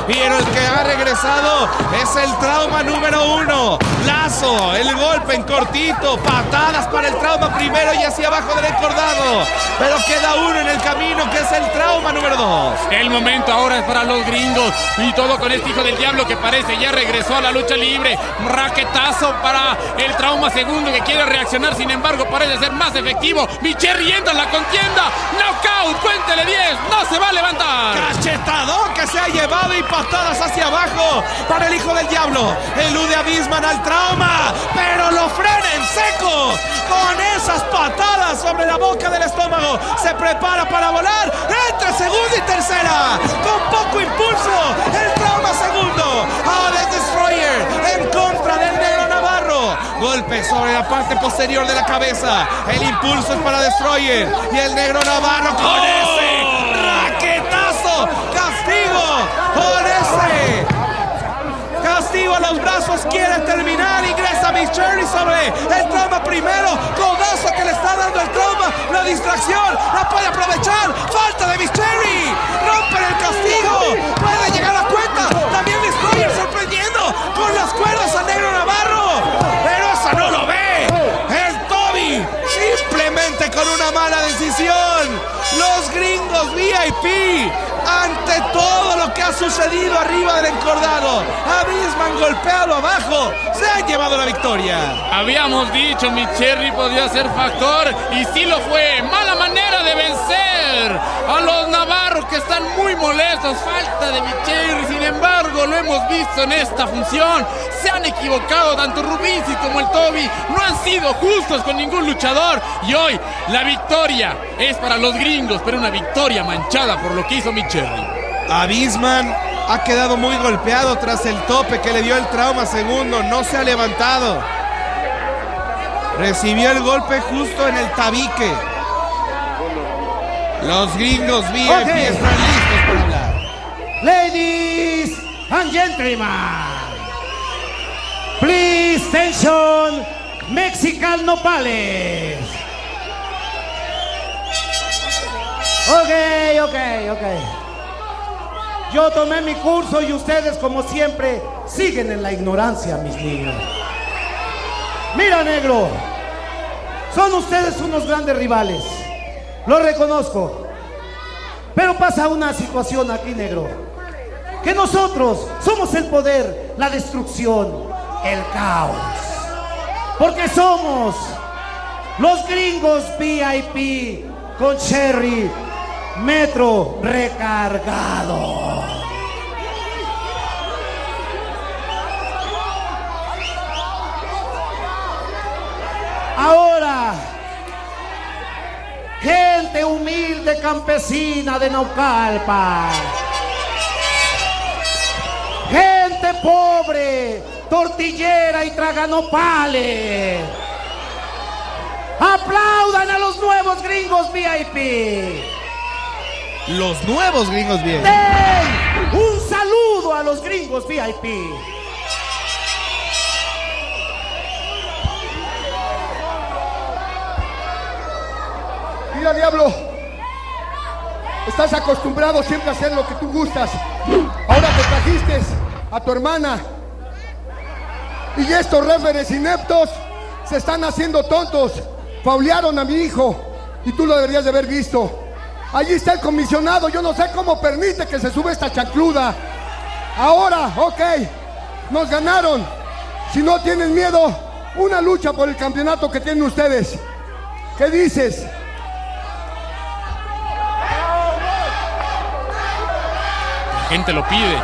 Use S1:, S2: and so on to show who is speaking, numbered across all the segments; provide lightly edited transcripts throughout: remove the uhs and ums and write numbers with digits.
S1: Y el que ha regresado es el trauma número 1. Lazo, el golpe en cortito, patadas para el trauma primero y hacia abajo del encordado. Pero queda uno en el camino que es el trauma número 2.
S2: El momento ahora es para los gringos. Y todo con este hijo del diablo que parece ya regresó a la lucha libre. Raquetazo para el trauma segundo que quiere reaccionar. Sin embargo, parece ser más efectivo. Micherry entra en la contienda. Knockout, cuéntele 10. No se va a levantar.
S1: Cachetadón que se ha llevado y patadas hacia abajo para el hijo del diablo. Elude a Bisman al trauma, pero lo frena en seco. Con esas patadas sobre la boca del estómago. Se prepara para volar. Entre segunda y tercera. Con poco impulso. El trauma segundo. Ahora el Destroyer en contra del negro Navarro. Golpe sobre la parte posterior de la cabeza. El impulso es para Destroyer. Y el negro Navarro con ese raquetazo. Castigo con ese. Castigo a los brazos, quiere terminar, ingresa Micherry sobre el trauma primero, codazo que le está dando el trauma, la distracción, la puede aprovechar, falta de Micherry, rompen el castigo, puede llegar a cuenta, también Destroyer sorprendiendo con las cuerdas al negro Navarro, pero esa no lo ve, el Toby simplemente con una mala decisión, los gringos VIP. Ante todo lo que ha sucedido arriba del encordado, a Bisman golpeado abajo, se han llevado la victoria.
S2: Habíamos dicho, Micherry podía ser factor y sí lo fue. Mala manera de vencer a los navarros que están muy molestos. Falta de Micherry, sin embargo, lo hemos visto en esta función. Se han equivocado tanto Rubinsi como el Toby. No han sido justos con ningún luchador. Y hoy la victoria es para los gringos, pero una victoria manchada por lo que hizo Micherry.
S1: A Bisman ha quedado muy golpeado tras el tope que le dio el trauma segundo. No se ha levantado. Recibió el golpe justo en el tabique. Los gringos VIP están listos para hablar.
S3: Ladies and gentlemen, please attention, Mexican Nopales. Ok. Yo tomé mi curso y ustedes, como siempre, siguen en la ignorancia, mis niños. Mira, negro, son ustedes unos grandes rivales, lo reconozco. Pero pasa una situación aquí, negro, que nosotros somos el poder, la destrucción, el caos. Porque somos los gringos VIP con Cherry Metro recargado. Ahora, gente humilde campesina de Naucalpan, gente pobre, tortillera y traganopales, aplaudan a los nuevos gringos VIP.
S1: Los nuevos gringos VIP.
S3: Den un saludo a los gringos VIP.
S4: Mira, diablo, estás acostumbrado siempre a hacer lo que tú gustas. Ahora te trajiste a tu hermana y estos referees ineptos se están haciendo tontos. Faulearon a mi hijo y tú lo deberías de haber visto. Allí está el comisionado, yo no sé cómo permite que se sube esta chancluda. Ahora, ok, nos ganaron. Si no tienen miedo, una lucha por el campeonato que tienen ustedes. ¿Qué dices?
S2: La gente lo pide.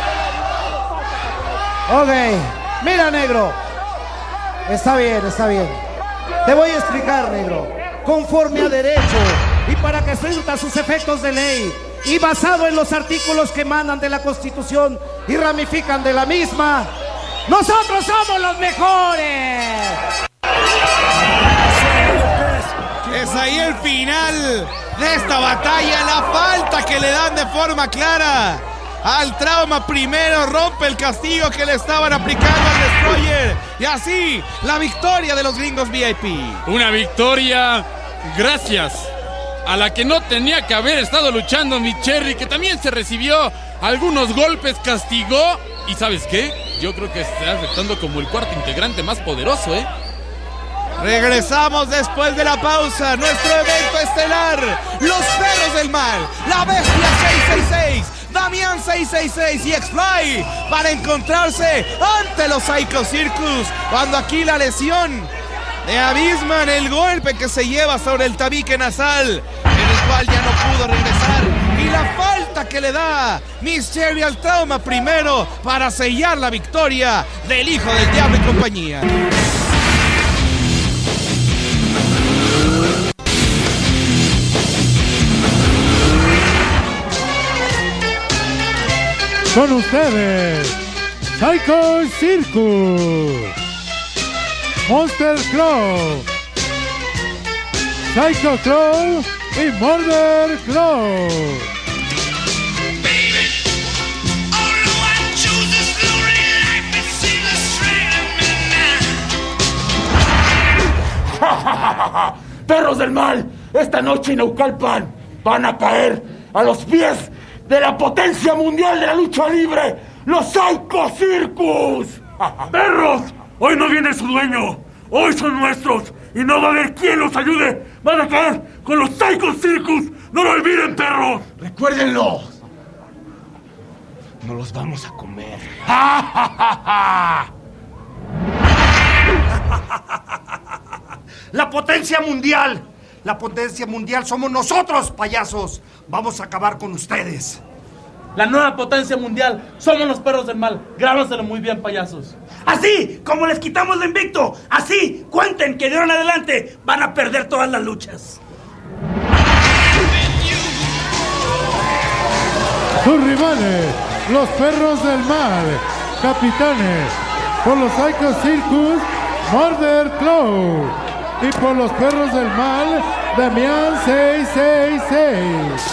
S3: Ok, mira, negro, está bien. Te voy a explicar, negro, conforme a derecho y para que sienta sus efectos de ley y basado en los artículos que emanan de la Constitución y ramifican de la misma, nosotros somos los mejores.
S1: Es ahí el final de esta batalla, la falta que le dan de forma clara al trauma primero, rompe el castigo que le estaban aplicando al Destroyer y así la victoria de los gringos VIP.
S2: Una victoria gracias a la que no tenía que haber estado luchando Micherry, que también se recibió algunos golpes castigó. ¿Y sabes qué? Yo creo que está afectando como el cuarto integrante más poderoso, ¿eh?
S1: Regresamos después de la pausa. Nuestro evento estelar: Los Perros del Mal, La Bestia 666, Damián 666 y X-Fly para encontrarse ante los Psycho Circus. Cuando aquí la lesión de Abisman, el golpe que se lleva sobre el tabique nasal, en el cual ya no pudo regresar, y la falta que le da Miss Cherry al trauma primero para sellar la victoria del Hijo del Diablo y compañía.
S5: Con ustedes, Psycho Circus, Monster Claw, Psycho Claw y Murder Claw.
S6: Perros del mal, esta noche en Naucalpan van a caer a los pies de la potencia mundial de la lucha libre, los Psycho Circus.
S7: ¡Perros! Hoy no viene su dueño, hoy son nuestros y no va a haber quien los ayude. Van a caer con los Psycho Circus, no lo olviden, perros.
S6: Recuérdenlo, no los vamos a comer.
S8: La potencia mundial somos nosotros, payasos. Vamos a acabar con ustedes.
S9: La nueva potencia mundial somos los Perros del Mal. Grábaselo muy bien, payasos.
S8: Así como les quitamos lo invicto, así cuenten que de ahora en adelante van a perder todas las luchas.
S5: Sus rivales, los Perros del Mal, capitanes, por los Psycho Circus, Murder Claw, y por los Perros del Mal, Damián 666.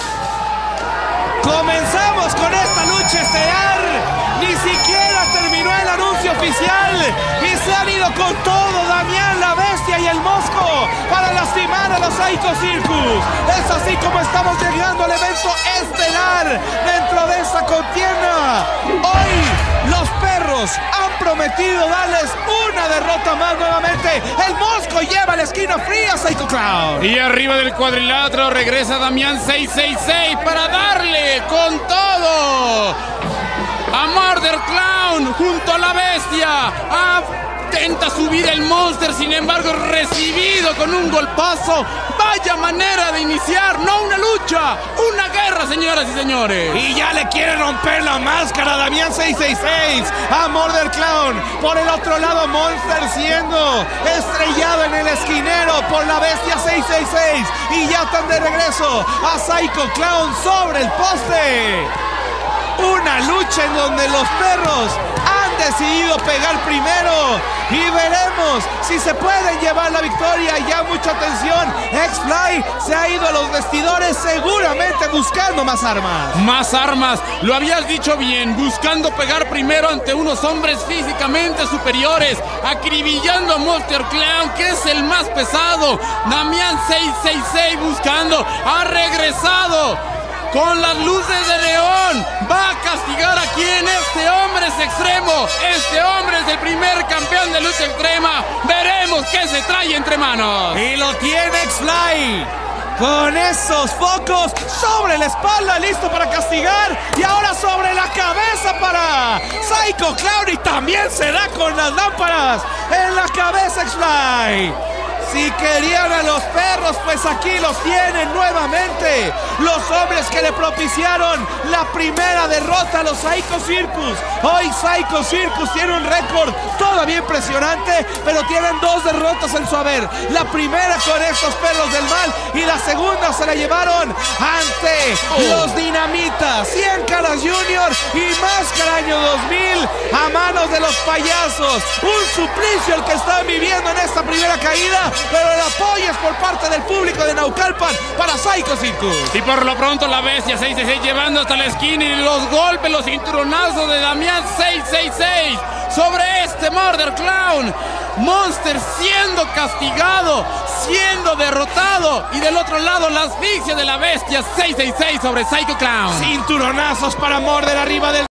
S1: Comenzamos con esta lucha estelar. Ni siquiera terminó el anuncio oficial y se han ido con todo Damián, la Bestia y el Mosco para lastimar a los Psycho Circus. Es así como estamos llegando al evento estelar dentro de esta contienda. Hoy los perros han prometido darles una derrota más nuevamente. El Mosco lleva la esquina fría a Psycho Clown.
S2: Y arriba del cuadrilátero regresa Damián 666 para darle con todo a Murder Clown junto a la Bestia. Intenta subir el Monster, sin embargo recibido con un golpazo. Vaya manera de iniciar, no una lucha, una guerra, señoras y señores.
S1: Y ya le quiere romper la máscara a Damián 666 a Murder Clown. Por el otro lado, Monster siendo estrellado en el esquinero por la Bestia 666. Y ya están de regreso a Psycho Clown sobre el poste. Una lucha en donde los perros han decidido pegar primero y veremos si se pueden llevar la victoria. Ya mucha atención, X-Fly se ha ido a los vestidores seguramente buscando más armas.
S2: Más armas, lo habías dicho bien, buscando pegar primero ante unos hombres físicamente superiores, acribillando a Monster Clown, que es el más pesado. Damián 666 buscando, ha regresado con las luces de León, va a castigar a quien. Este hombre es extremo, este hombre es el primer campeón de lucha extrema. Veremos qué se trae entre manos.
S1: Y lo tiene X-Fly con esos focos sobre la espalda, listo para castigar. Y ahora sobre la cabeza para Psycho Clown, y también se da con las lámparas en la cabeza X-Fly. Si querían a los perros, pues aquí los tienen nuevamente. Los hombres que le propiciaron la primera derrota a los Psycho Circus. Hoy Psycho Circus tiene un récord todavía impresionante, pero tienen 2 derrotas en su haber. La primera con estos perros del mal y la segunda se la llevaron ante los Dinamitas, 100 Caras Junior y Máscara año 2000 a manos de los payasos. Un suplicio el que están viviendo en esta primera caída, pero el apoyo es por parte del público de Naucalpan para Psycho Circus.
S2: Y por lo pronto la Bestia 666 llevando hasta la esquina, y los golpes, los cinturonazos de Damián 666 sobre este Murder Clown. Monster siendo castigado, siendo derrotado. Y del otro lado, la asfixia de la bestia 666 sobre Psycho Clown.
S1: Cinturonazos para Morder arriba del